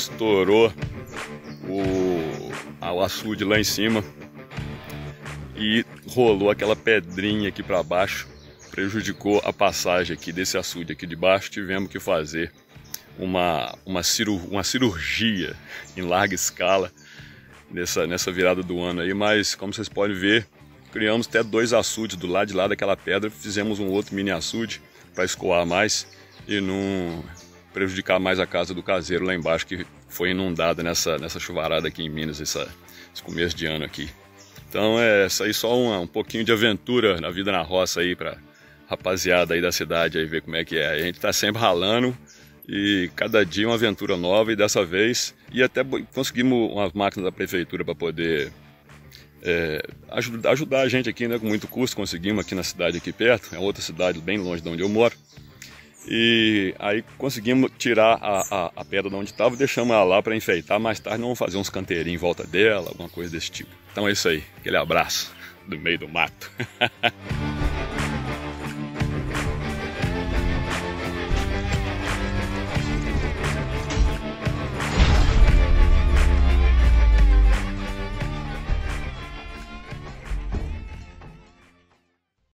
estourou o açude lá em cima e rolou aquela pedrinha aqui para baixo, prejudicou a passagem aqui desse açude aqui de baixo. Tivemos que fazer uma cirurgia em larga escala nessa virada do ano aí, mas como vocês podem ver, criamos até 2 açudes do lado de lá daquela pedra, fizemos um outro mini açude para escoar mais e não prejudicar mais a casa do caseiro lá embaixo, que foi inundada nessa chuvarada aqui em Minas esse começo de ano aqui. Então isso aí só um pouquinho de aventura na vida na roça aí para rapaziada aí da cidade aí ver como é que é. A gente tá sempre ralando e cada dia uma aventura nova, e dessa vez até conseguimos umas máquinas da prefeitura para poder ajudar a gente aqui, né, com muito custo. Conseguimos aqui na cidade aqui perto, é outra cidade bem longe de onde eu moro, e aí conseguimos tirar a pedra de onde estava e deixamos ela lá para enfeitar. Mais tarde nós vamos fazer uns canteirinhos em volta dela, alguma coisa desse tipo. Então é isso aí, aquele abraço do meio do mato.